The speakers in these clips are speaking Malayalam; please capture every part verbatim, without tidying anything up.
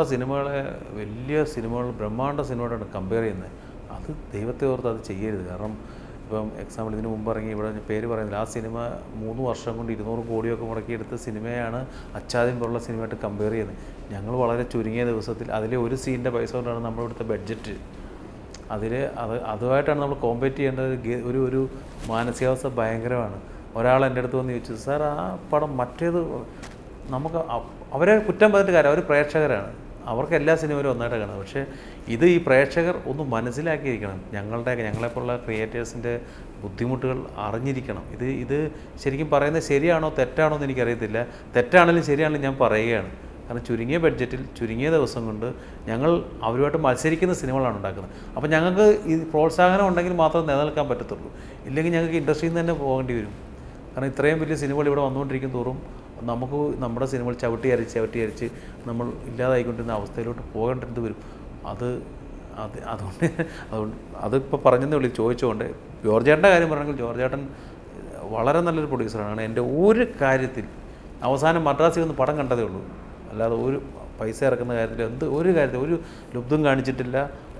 നമ്മുടെ സിനിമകളെ വലിയ സിനിമകൾ ബ്രഹ്മാണ്ഡ സിനിമയോടാണ് കമ്പയർ ചെയ്യുന്നത്. അത് ദൈവത്തെ ഓർത്ത് അത് ചെയ്യരുത്. കാരണം ഇപ്പം എക്സാമ്പിൾ ഇതിന് മുമ്പ് ഇറങ്ങി ഇവിടെ പേര് പറയുന്നില്ല, ആ സിനിമ മൂന്ന് വർഷം കൊണ്ട് ഇരുന്നൂറ് കോടിയൊക്കെ മുടക്കിയെടുത്ത സിനിമയാണ് അച്ചാദ്യം പോലുള്ള സിനിമയായിട്ട് കമ്പയർ ചെയ്യുന്നത്. ഞങ്ങൾ വളരെ ചുരുങ്ങിയ ദിവസത്തിൽ അതിലെ ഒരു സീനിൻ്റെ പൈസ കൊണ്ടാണ് നമ്മളിവിടുത്തെ ബഡ്ജറ്റ്. അതിൽ അത് അതുമായിട്ടാണ് നമ്മൾ കോമ്പറ്റ് ചെയ്യേണ്ടത്. ഒരു ഒരു മാനസികാവസ്ഥ ഭയങ്കരമാണ്. ഒരാൾ എൻ്റെ അടുത്ത് വന്ന് ചോദിച്ചു, സാർ ആ പടം മറ്റേത് നമുക്ക് അവരെ കുറ്റം പറഞ്ഞിട്ട് കാര്യം, അവർ പ്രേക്ഷകരാണ്, അവർക്ക് എല്ലാ സിനിമയിലും ഒന്നായിട്ട് കാണും. പക്ഷേ ഇത് ഈ പ്രേക്ഷകർ ഒന്ന് മനസ്സിലാക്കിയിരിക്കണം. ഞങ്ങളുടെ ഞങ്ങളെപ്പോലുള്ള ക്രിയേറ്റേഴ്സിൻ്റെ ബുദ്ധിമുട്ടുകൾ അറിഞ്ഞിരിക്കണം. ഇത് ഇത് ശരിക്കും പറയുന്നത് ശരിയാണോ തെറ്റാണോ എന്ന് എനിക്കറിയത്തില്ല. തെറ്റാണെങ്കിലും ശരിയാണെങ്കിലും ഞാൻ പറയുകയാണ്. കാരണം ചുരുങ്ങിയ ബഡ്ജറ്റിൽ ചുരുങ്ങിയ ദിവസം കൊണ്ട് ഞങ്ങൾ അവരുമായിട്ട് മത്സരിക്കുന്ന സിനിമകളാണ് ഉണ്ടാക്കുന്നത്. അപ്പോൾ ഞങ്ങൾക്ക് ഈ പ്രോത്സാഹനം ഉണ്ടെങ്കിൽ മാത്രമേ നിലനിൽക്കാൻ പറ്റത്തുള്ളൂ. ഇല്ലെങ്കിൽ ഞങ്ങൾക്ക് ഇൻഡസ്ട്രിയിൽ നിന്ന് തന്നെ പോകേണ്ടി വരും. കാരണം ഇത്രയും വലിയ സിനിമകൾ ഇവിടെ വന്നുകൊണ്ടിരിക്കും തോറും നമുക്ക് നമ്മുടെ സിനിമകൾ ചവിട്ടി അരിച്ച് ചവിട്ടി അരിച്ച് നമ്മൾ ഇല്ലാതായിക്കൊണ്ടിരുന്ന അവസ്ഥയിലോട്ട് പോകേണ്ടത് വരും. അത് അത് അതുകൊണ്ട് അതുകൊണ്ട് അതിപ്പോൾ പറഞ്ഞതേ ഉള്ളൂ ചോദിച്ചുകൊണ്ട്. ജോർജേട്ടൻ്റെ കാര്യം പറഞ്ഞെങ്കിൽ ജോർജേട്ടൻ വളരെ നല്ലൊരു പ്രൊഡ്യൂസറാണ്. എൻ്റെ ഒരു കാര്യത്തിൽ അവസാനം മദ്രാസിൽ ഒന്ന് പടം കണ്ടതേ ഉള്ളൂ, അല്ലാതെ ഒരു പൈസ ഇറക്കുന്ന കാര്യത്തിൽ എന്ത് ഒരു കാര്യത്തിൽ ഒരു ലുബ്ധം കാണിച്ചിട്ടില്ല.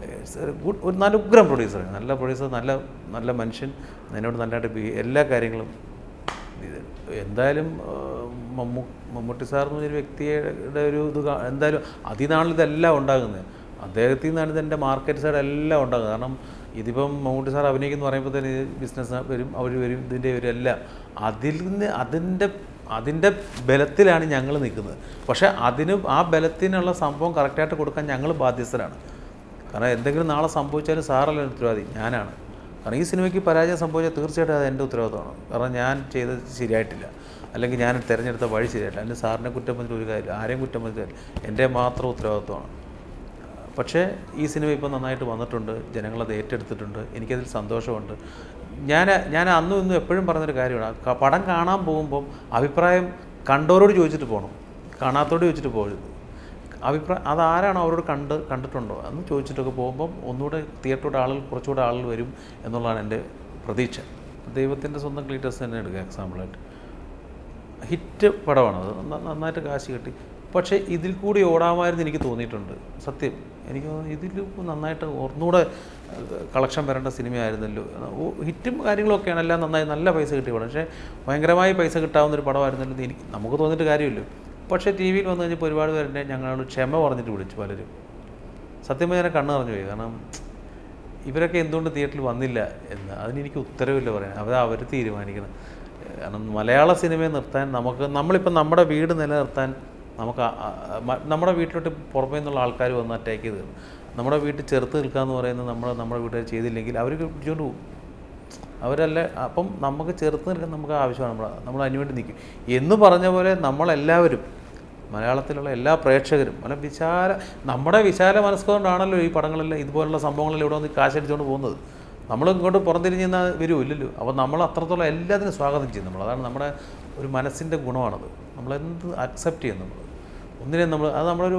ഒരു നല്ല ഉഗ്രം പ്രൊഡ്യൂസറാണ്, നല്ല പ്രൊഡ്യൂസർ, നല്ല നല്ല മനുഷ്യൻ, എന്നോട് നല്ലതായിട്ട് ബി എല്ലാ കാര്യങ്ങളും. ഇത് എന്തായാലും മമ്മൂ മമ്മൂട്ടി സാർ എന്ന് പറഞ്ഞൊരു വ്യക്തിയുടെ ഒരു ഇത് എന്തായാലും അതിൽ നിന്നാണ് ഇതെല്ലാം ഉണ്ടാകുന്നത്. അദ്ദേഹത്തിൽ നിന്നാണ് ഇതിൻ്റെ മാർക്കറ്റ് സൈഡ് എല്ലാം ഉണ്ടാകുന്നത്. കാരണം ഇതിപ്പം മമ്മൂട്ടി സാർ അഭിനയിക്കുന്നു പറയുമ്പോൾ തന്നെ ബിസിനസ് വരും, അവർ വരും, ഇതിൻ്റെ ഒരു എല്ലാം അതിൽ നിന്ന് അതിൻ്റെ അതിൻ്റെ ബലത്തിലാണ് ഞങ്ങൾ നിൽക്കുന്നത്. പക്ഷേ അതിന് ആ ബലത്തിനുള്ള സംഭവം കറക്റ്റായിട്ട് കൊടുക്കാൻ ഞങ്ങൾ ബാധ്യസ്ഥരാണ്. കാരണം എന്തെങ്കിലും നാളെ സംഭവിച്ചാലും സാറല്ല ഉത്തരവാദി, ഞാനാണ്. കാരണം ഈ സിനിമയ്ക്ക് പരാജയം സംഭവിച്ചാൽ തീർച്ചയായിട്ടും അത് എൻ്റെ ഉത്തരവാദിത്തമാണ്. കാരണം ഞാൻ ചെയ്തത് ശരിയായിട്ടില്ല, അല്ലെങ്കിൽ ഞാൻ തിരഞ്ഞെടുത്ത വഴി ശരിയായിട്ടില്ല. അതിന് സാറിനെ കുറ്റം പറഞ്ഞിട്ട് ഒരു കാര്യമില്ല, ആരെയും കുറ്റം പറഞ്ഞിട്ടില്ല, എൻ്റെ മാത്രം ഉത്തരവാദിത്തമാണ്. പക്ഷേ ഈ സിനിമ ഇപ്പോൾ നന്നായിട്ട് വന്നിട്ടുണ്ട്, ജനങ്ങളത് ഏറ്റെടുത്തിട്ടുണ്ട്, എനിക്കതിൽ സന്തോഷമുണ്ട്. ഞാൻ ഞാൻ അന്നും ഇന്നും എപ്പോഴും പറഞ്ഞൊരു കാര്യമാണ്, പടം കാണാൻ പോകുമ്പം അഭിപ്രായം കണ്ടവരോട് ചോദിച്ചിട്ട് പോകണം, കാണാത്തവരോട് ചോദിച്ചിട്ട് പോകരുത്. അഭിപ്രായം അതാരാണോ അവരോട് കണ്ട് കണ്ടിട്ടുണ്ടോ എന്ന് ചോദിച്ചിട്ടൊക്കെ പോകുമ്പം ഒന്നുകൂടെ തിയേറ്ററിലൂടെ ആളുകൾ കുറച്ചുകൂടെ ആളുകൾ വരും എന്നുള്ളതാണ് എൻ്റെ പ്രതീക്ഷ. ദൈവത്തിൻ്റെ സ്വന്തം ക്ലീറ്റസ് തന്നെ എടുക്കുക എക്സാമ്പിളായിട്ട്. ഹിറ്റ് പടമാണത്, നന്നായിട്ട് കാശ് കിട്ടി. പക്ഷേ ഇതിൽ കൂടി ഓടാമായിരുന്നു എനിക്ക് തോന്നിയിട്ടുണ്ട്. സത്യം എനിക്ക് തോന്നുന്നു ഇതിൽ നന്നായിട്ട് ഒന്നുകൂടെ കളക്ഷൻ വരേണ്ട സിനിമയായിരുന്നല്ലോ. ഹിറ്റും കാര്യങ്ങളൊക്കെയാണ്, എല്ലാം നന്നായി നല്ല പൈസ കിട്ടിയ പടം. പക്ഷേ ഭയങ്കരമായി പൈസ കിട്ടാവുന്നൊരു പടമായിരുന്നല്ലോ എന്ന് എനിക്ക് നമുക്ക് തോന്നിയിട്ട് കാര്യമില്ല. പക്ഷേ ടി വിയിൽ വന്നു കഴിഞ്ഞപ്പോൾ ഒരുപാട് പേരെന്നെ ഞങ്ങളോട് ക്ഷമ പറഞ്ഞിട്ട് വിളിച്ചു പലരും. സത്യം പറഞ്ഞാൽ കണ്ണ് നിറഞ്ഞു പോയി. കാരണം ഇവരൊക്കെ എന്തുകൊണ്ട് തിയേറ്ററിൽ വന്നില്ല എന്ന് അതിനെനിക്ക് ഉത്തരവില്ല പറയാൻ. അവർ അവർ തീരുമാനിക്കണം. കാരണം മലയാള സിനിമയെ നിർത്താൻ നമുക്ക് നമ്മളിപ്പോൾ നമ്മുടെ വീട് നിലനിർത്താൻ നമുക്ക് നമ്മുടെ വീട്ടിലോട്ട് പുറമേ നിന്നുള്ള ആൾക്കാർ വന്ന് അറ്റാക്ക് ചെയ്ത് നമ്മുടെ വീട്ടിൽ ചെറുത്ത് നിൽക്കുക എന്ന് പറയുന്നത് നമ്മൾ നമ്മുടെ വീട്ടുകാർ ചെയ്തില്ലെങ്കിൽ അവർ പിടിച്ചുകൊണ്ട് പോകും. അവരല്ല അപ്പം നമുക്ക് ചെറുത്ത് നിൽക്കാൻ നമുക്ക് ആവശ്യമാണ്, നമ്മൾ നമ്മൾ അതിനുവേണ്ടി നിൽക്കും എന്ന് പറഞ്ഞ പോലെ നമ്മളെല്ലാവരും മലയാളത്തിലുള്ള എല്ലാ പ്രേക്ഷകരും നല്ല വിശാല നമ്മുടെ വിശാല മനസ്സുകൊണ്ടാണല്ലോ ഈ പടങ്ങളെല്ലാം ഇതുപോലുള്ള സംഭവങ്ങളെല്ലാം ഇവിടെ വന്ന് കാശടിച്ചുകൊണ്ട് പോകുന്നത്. നമ്മൾ ഇങ്ങോട്ട് പുറംതിരിഞ്ഞ് നിന്നാൽ വരുമില്ലല്ലോ. അപ്പോൾ നമ്മൾ അത്രത്തോളം എല്ലാത്തിനും സ്വാഗതം ചെയ്യും നമ്മൾ. അതാണ് നമ്മുടെ ഒരു മനസ്സിൻ്റെ ഗുണമാണത്. നമ്മളെന്ത് അക്സെപ്റ്റ് ചെയ്യും നമ്മൾ ഒന്നിനെ നമ്മൾ അത് നമ്മളൊരു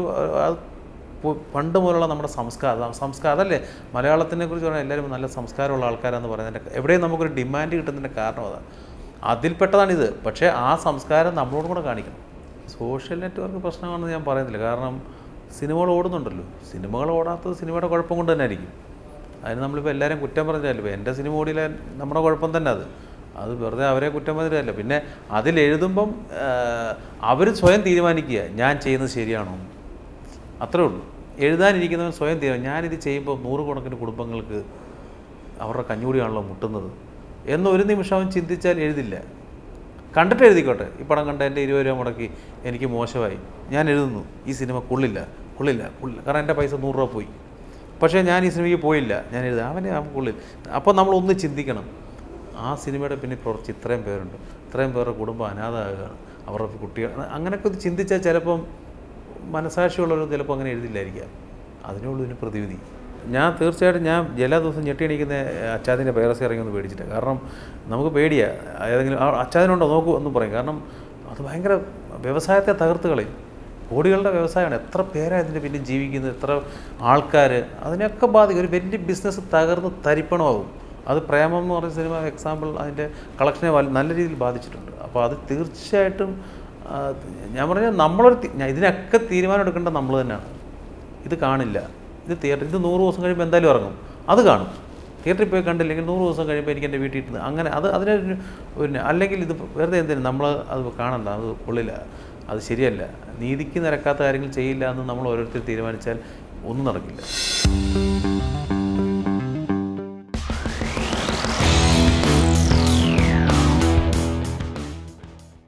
പണ്ട് മുതലുള്ള നമ്മുടെ സംസ്കാരം സംസ്കാരം അതല്ലേ മലയാളത്തിനെ കുറിച്ച് പറഞ്ഞാൽ എല്ലാവരും നല്ല സംസ്കാരമുള്ള ആൾക്കാരാണെന്ന് പറയുന്നതിൻ്റെ എവിടെയും നമുക്കൊരു ഡിമാൻഡ് കിട്ടുന്നതിൻ്റെ കാരണം അതാണ്, അതിൽപ്പെട്ടതാണിത്. പക്ഷേ ആ സംസ്കാരം നമ്മളോടും കൂടെ കാണിക്കണം. സോഷ്യൽ നെറ്റ്വർക്ക് പ്രശ്നമാണെന്ന് ഞാൻ പറയുന്നില്ല. കാരണം സിനിമകൾ ഓടുന്നുണ്ടല്ലോ, സിനിമകൾ ഓടാത്തത് സിനിമയുടെ കുഴപ്പം കൊണ്ട് തന്നെ ആയിരിക്കും. അതിന് നമ്മളിപ്പോൾ എല്ലാവരും കുറ്റം പറഞ്ഞാലും എൻ്റെ സിനിമ ഓടിയില്ല നമ്മുടെ കുഴപ്പം തന്നെ അത് അത് വെറുതെ അവരെ കുറ്റം പറഞ്ഞിട്ടല്ല. പിന്നെ അതിലെഴുതുമ്പം അവർ സ്വയം തീരുമാനിക്കുക ഞാൻ ചെയ്യുന്നത് ശരിയാണോ, അത്രേ ഉള്ളൂ. എഴുതാനിരിക്കുന്നവൻ സ്വയം തീരുമാനം ഞാനിത് ചെയ്യുമ്പോൾ നൂറുകണക്കിന് കുടുംബങ്ങൾക്ക് അവരുടെ കഞ്ഞൂടിയാണല്ലോ മുട്ടുന്നത് എന്നൊരു നിമിഷം അവൻ ചിന്തിച്ചാൽ എഴുതില്ല. കണ്ടിട്ട് എഴുതിക്കോട്ടെ, ഈ പടം കണ്ട എൻ്റെ ഇരുപത് രൂപ മുടക്കി എനിക്ക് മോശമായി, ഞാൻ എഴുതുന്നു ഈ സിനിമ കൊള്ളില്ല കൊള്ളില്ല കൊള്ളില്ല കാരണം എൻ്റെ പൈസ നൂറ് രൂപ പോയി, പക്ഷേ ഞാൻ ഈ സിനിമയ്ക്ക് പോയില്ല, ഞാൻ എഴുതാം അവനെ അവൻ കൊള്ളില്ല. അപ്പോൾ നമ്മളൊന്ന് ചിന്തിക്കണം, ആ സിനിമയുടെ പിന്നെ കുറച്ച് ഇത്രയും പേരുണ്ട്, ഇത്രയും പേരുടെ കുടുംബം അനാഥമാകുകയാണ്, അവരുടെ കുട്ടികൾ, അങ്ങനെയൊക്കെ ഒന്ന് ചിന്തിച്ചാൽ ചിലപ്പം മനസാക്ഷിയുള്ളവരും ചിലപ്പോൾ അങ്ങനെ എഴുതില്ലായിരിക്കാം. അതിനുള്ളൂ ഇതിന് പ്രതിവിധി. ഞാൻ തീർച്ചയായിട്ടും ഞാൻ എല്ലാ ദിവസവും ഞെട്ടി എണീക്കുന്ന അച്ചാദിൻ്റെ പൈറസി ഇറങ്ങി ഒന്ന് പേടിച്ചിട്ട്. കാരണം നമുക്ക് പേടിയാണ്, ഏതെങ്കിലും അച്ചാദിനുണ്ടോ നോക്കൂ എന്ന് പറയും. കാരണം അത് ഭയങ്കര വ്യവസായത്തെ തകർത്ത് കളയും. കോടികളുടെ വ്യവസായമാണ്, എത്ര പേരാണ് ഇതിൻ്റെ പിന്നെ ജീവിക്കുന്നത്, എത്ര ആൾക്കാർ, അതിനൊക്കെ ബാധിക്കും. ഒരു വലിയ ബിസിനസ് തകർന്ന് തരിപ്പണമാകും. അത് പ്രേമം എന്ന് പറയുന്ന സിനിമ എക്സാമ്പിൾ അതിൻ്റെ കളക്ഷനെ നല്ല രീതിയിൽ ബാധിച്ചിട്ടുണ്ട്. അപ്പോൾ അത് തീർച്ചയായിട്ടും ഞാൻ പറഞ്ഞാൽ നമ്മളൊരു ഇതിനൊക്കെ തീരുമാനം എടുക്കേണ്ടത് നമ്മൾ തന്നെയാണ്. ഇത് കാണില്ല, ഇത് തിയേറ്റർ, ഇത് നൂറ് ദിവസം കഴിയുമ്പോൾ എന്തായാലും ഇറങ്ങും, അത് കാണും. തിയേറ്ററിൽ പോയി കണ്ടില്ലെങ്കിൽ നൂറ് ദിവസം കഴിയുമ്പോൾ എനിക്ക് എൻ്റെ വീട്ടിൽ ഇരുന്ന് അങ്ങനെ അത് അതിനൊരു പിന്നെ അല്ലെങ്കിൽ ഇത് വെറുതെ എന്തിനും നമ്മൾ അത് കാണണ്ട, അത് കൊള്ളില്ല, അത് ശരിയല്ല. നീതിക്ക് നിരക്കാത്ത കാര്യങ്ങൾ ചെയ്യില്ല എന്ന് നമ്മൾ ഓരോരുത്തർ തീരുമാനിച്ചാൽ ഒന്നും നടക്കില്ല.